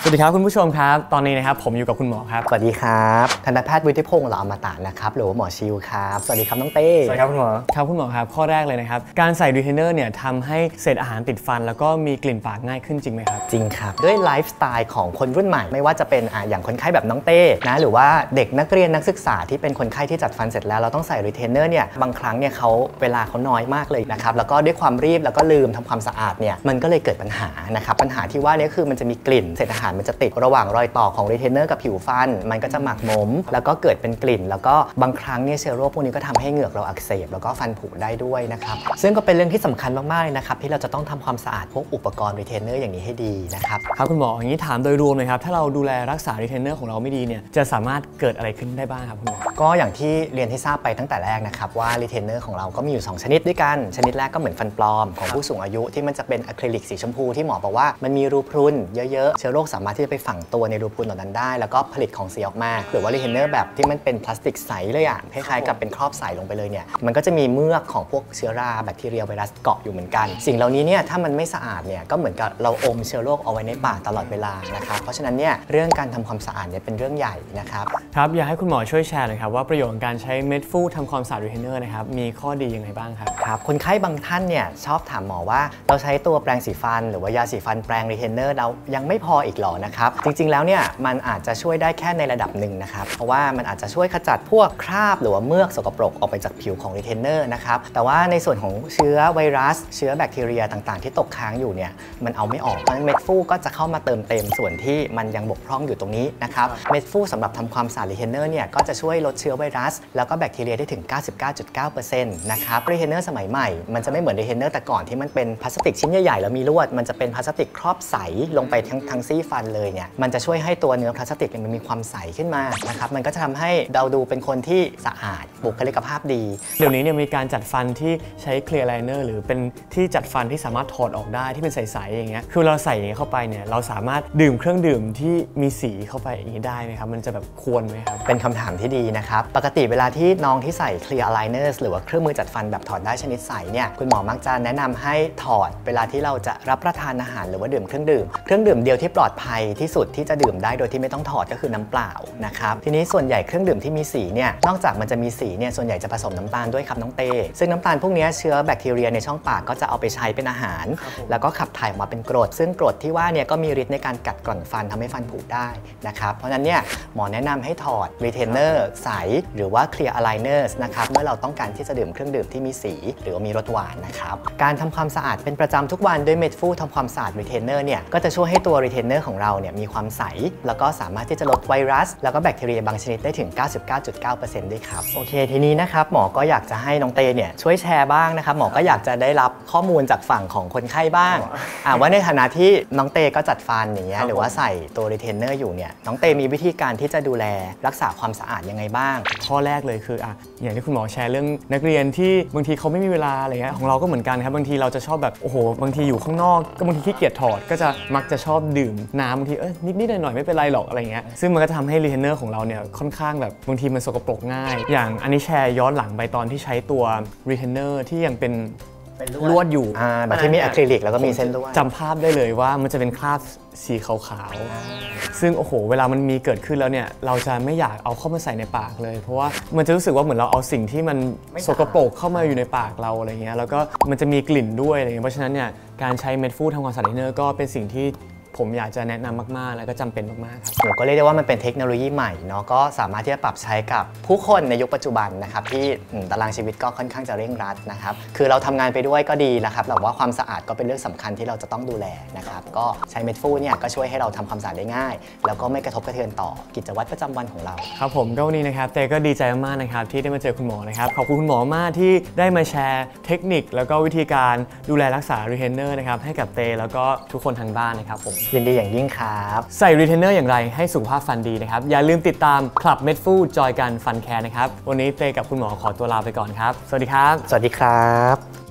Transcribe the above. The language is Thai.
สวัสดีครับคุณผู้ชมครับตอนนี้นะครับผมอยู่กับคุณหมอครับสวัสดีครับทันตแพทย์วุฒิพงษ์เหล่าอมตะนะครับหรือว่าหมอชิวครับสวัสดีครับน้องเต้สวัสดีครับคุณหมอครับคุณหมอครับข้อแรกเลยนะครับการใส่รีเทนเนอร์เนี่ยทำให้เศษอาหารติดฟันแล้วก็มีกลิ่นปากง่ายขึ้นจริงไหมครับจริงครับด้วยไลฟ์สไตล์ของคนรุ่นใหม่ไม่ว่าจะเป็นอย่างคนไข้แบบน้องเต้นะหรือว่าเด็กนักเรียนนักศึกษาที่เป็นคนไข้ที่จัดฟันเสร็จแล้วเราต้องใส่รีเทนเนอร์เนี่ยบางครั้งเนี่ยเวลาเขาน้อยมากเลยนะครับแล้วก็ด้วยความรีบแล้วก็ลืมทำความสะอาดเนี่ยมันก็เลยเกิดปัญหานะครับปัญหาที่ว่านี้คือมันจะมีกลิ่นเศษอาหารมันจะติดระหว่างรอยต่อของรีเทนเนอร์กับผิวฟันมันก็จะหมักหมมแล้วก็เกิดเป็นกลิ่นแล้วก็บางครั้งเนี่ยเชื้อโรคพวกนี้ก็ทำให้เหงือกเราอักเสบแล้วก็ฟันผุได้ด้วยนะครับซึ่งก็เป็นเรื่องที่สำคัญมากๆเลยนะครับที่เราจะต้องทำความสะอาดพวกอุปกรณ์รีเทนเนอร์อย่างนี้ให้ดีนะครับครับคุณหมออย่างนี้ถามโดยรวมเลยครับถ้าเราดูแลรักษารีเทนเนอร์ของเราไม่ดีเนี่ยจะสามารถเกิดอะไรขึ้นได้บ้างครับคุณหมอก็อย่างที่เรียนให้ทราบไปตั้งแต่แรกนะครับว่ารีเทนเนอร์ของเราก็มีอยู่2ชนิดด้วยกันชนิดแรกก็เหมือนฟันปลอมของผู้สูงอายุที่มันจะเป็นอะคริลิกสีชมพูที่หมอบอกว่ามันมีรูพรุนเยอะๆเชื้อโรคสามารถที่จะไปฝังตัวในรูพรุนเหล่านั้นได้แล้วก็ผลิตของเสียออกมาหรือว่ารีเทนเนอร์แบบที่มันเป็นพลาสติกใสเลยคล้ายๆกับเป็นครอบใสลงไปเลยเนี่ยมันก็จะมีเมือกของพวกเชื้อราแบคทีเรียไวรัสเกาะอยู่เหมือนกันสิ่งเหล่านี้เนี่ยถ้ามันไม่สะอาดเนี่ยก็เหมือนกับเราอมเชื้อโรคเอาไว้ในปากตลอดเวลานะครับเพราะฉะนั้นเนี่ยเรื่องการทำความสะอาดเนี่ยเป็นเรื่องใหญ่นะครับครับอยากให้คุณหมอช่วยแชร์หน่อยครับว่าประโยชน์ของการใช้เม็ดฟู่ทำความสะอาดรีเทนเนอร์นะครับมีข้อดียังไงบ้างครับคนไข้บางท่านเนี่ยชอบถามหมอว่าเราใช้ตัวแปรงสีฟันหรือว่ายาสีฟันแปรงรีเทนเนอร์เรายังไม่พออีกหรอนะครับจริงๆแล้วเนี่ยมันอาจจะช่วยได้แค่ในระดับหนึ่งนะครับเพราะว่ามันอาจจะช่วยขจัดพวกคราบหรือว่าเมือกสกปรกออกไปจากผิวของรีเทนเนอร์นะครับแต่ว่าในส่วนของเชื้อไวรัสเชื้อแบคทีเรียต่างๆที่ตกค้างอยู่เนี่ยมันเอาไม่ออกเพราะฉะนั้นเม็ดฟู่ก็จะเข้ามาเติมเต็มส่วนที่มันยังบกพร่องอยู่ตรงนี้นะครับเม็ดฟู่สำหรับทำความสะอาดรีเทนเนอร์เนี่ยก็จะช่วยลดเชื้อไวรัสแล้วก็แบคทีเรียได้ถึง 99.9% นะครับรีเทนเนอร์สมัยใหม่มันจะไม่เหมือนรีเทนเนอร์แต่ก่อนที่มันเป็นพลาสติกชิ้นใหญ่ๆแล้วมีลวดมันจะเป็นพลาสติกครอบใสลงไปทั้งซี่ฟันเลยเนี่ยมันจะช่วยให้ตัวเนื้อพลาสติกมันมีความใสขึ้นมานะครับมันก็จะทำให้เราดูเป็นคนที่สะอาดบุคลิกภาพดีเดี๋ยวนี้เนี่ยมีการจัดฟันที่ใช้เคลียร์ไลเนอร์หรือเป็นที่จัดฟันที่สามารถถอดออกได้ที่เป็นใสๆอย่างเงี้ยคือเราใส่อย่างเงี้ยเข้าไปเนี่ยเราสามารถดื่มเครื่องดื่มที่มีสีเข้าไปอย่างนี้ได้ไหมครับมันจะแบบควรไหมครับเป็นคำถามที่ดีนะครับปกติเวลาที่น้องที่ใส่เคลียร์ไลเนอร์หรือว่าเครื่องมือจัดฟันแบบถอดได้ชนิดใสเนี่ยคุณหมอมักจะแนะนำให้ถอดเวลาที่เราจะรับประทานอาหารหรือว่าดื่มเครื่องดื่มเดียวที่ปลอดภัยที่สุดที่จะดื่มได้โดยที่ไม่ต้องถอดก็คือน้ำเปล่านะครับทีนี้ส่วนใหญ่เครื่องดื่มที่มีสีเนี่ยนอกจากมันจะมีสีเนี่ยส่วนใหญ่จะผสมน้ำตาลด้วยครับน้องเต้ซึ่งน้ำตาลพวกนี้เชื้อแบคทีเรียในช่องปากก็จะเอาไปใช้เป็นอาหารแล้วก็ขับถ่ายออกมาเป็นกรดซึ่งกรดที่ว่าเนี่ยก็มีฤทธิ์ในการกัดกร่อนฟันทำให้ฟันผุได้นะครับเพราะฉะนั้นเนี่ยหมอแนะนำให้ถอดรีเทนเนอร์ใสหรือว่าเคลียร์อะไลเนอร์นะครับเมื่อเราต้องการที่จะดื่มเครื่องดื่มที่มีสีหรือว่ามีรสหวานนะครับการทำความสะอาดเป็นประจำทุกวันด้วยเม็ดฟู่ทำความสะอาดรีเทนเนอร์เนี่ยก็จะช่วยให้ตัวรีเทนเนอร์ของเราเนี่ยมีความใสแล้วก็สามารถที่จะลดไวรัสแล้วก็แบคทีเรียบางชนิดได้ถึง 99.9% ด้วยครับโอเคทีนี้นะครับหมอก็อยากจะให้น้องเตเนี่ยช่วยแชร์บ้างนะครับหมอก็อยากจะได้รับข้อมูลจากฝั่งของคนไข้บ้างว่าในฐานะที่น้องเตก็จัดฟันอย่างเงี้ยหรือว่าใส่ตัวรีเทนเนอร์อยู่เนี่ยน้องเตมีวิธีการที่จะดูแลรักษาความสะอาดยังไงบ้างข้อแรกเลยคืออย่างที่คุณหมอแชร์เรื่องนักเรียนที่บางทีเขาไม่มีเวลาอะไรเงี้ยของเราก็เหมือนกันครับบางทีเราจะชอบแบบโอ้โหบางทีอยู่ข้างนอกก็บางทีขี้เกียจถอดก็จะมักจะชอบดื่มน้ำบางทีนิดๆหน่อยๆไม่เป็นไรหรอกอะไรเงี้ยซึ่งมันก็ทำให้รีเทนเนอร์ของเราเนี่ยค่อนข้างแบบบางทีมันสกปรกง่ายอย่างอันนี้แชร์ย้อนหลังไปตอนที่ใช้ตัวรีเทนเนอร์ที่ยังเป็นลวดอยู่แบบที่มีอะคริลิกแล้วก็มีเส้นลวดจำภาพได้เลยว่ามันจะเป็นคราบสีขาวๆซึ่งโอ้โหเวลามันมีเกิดขึ้นแล้วเนี่ยเราจะไม่อยากเอาเข้ามาใส่ในปากเลยเพราะว่ามันจะรู้สึกว่าเหมือนเราเอาสิ่งที่มันสกปรกเข้ามาอยู่ในปากเราอะไรเงี้ยแล้วก็มันจะมีกลิ่นด้วยอะไรเงี้ยเพราะฉะนั้นเนี่ยการใช้เม็ดฟู่ทำความสะอาดรีเทนเนอร์ก็เป็นสิ่งที่ผมอยากจะแนะนำมากๆแล้วก็จำเป็นมากๆครับผมก็เรียกได้ว่ามันเป็นเทคโนโลยีใหม่เนาะก็สามารถที่จะปรับใช้กับผู้คนในยุคปัจจุบันนะครับที่ตารางชีวิตก็ค่อนข้างจะเร่งรัดนะครับคือเราทำงานไปด้วยก็ดีนะครับแต่ว่าความสะอาดก็เป็นเรื่องสำคัญที่เราจะต้องดูแลนะครับก็ใช้เม็ดฟู่เนี่ยก็ช่วยให้เราทำความสะอาดได้ง่ายแล้วก็ไม่กระทบกระเทือนต่อกิจวัตรประจำวันของเราครับผมก็วันนี้นะครับเต้ก็ดีใจมากๆนะครับที่ได้มาเจอคุณหมอนะครับขอบคุณคุณหมอมากที่ได้มาแชร์เทคนิคแล้วก็วิธีการดูแลรักษารีเทนเนอร์นะครับให้กับเต้แล้วก็ทุกคนทางบ้านนะครับผมยินดีอย่างยิ่งใส่รีเทนเนอร์อย่างไรให้สุขภาพฟันดีนะครับอย่าลืมติดตามคลับเม็ดฟู่จอยกันฟันแคร์นะครับวันนี้เตกับคุณหมอขอตัวลาไปก่อนครับสวัสดีครับสวัสดีครับ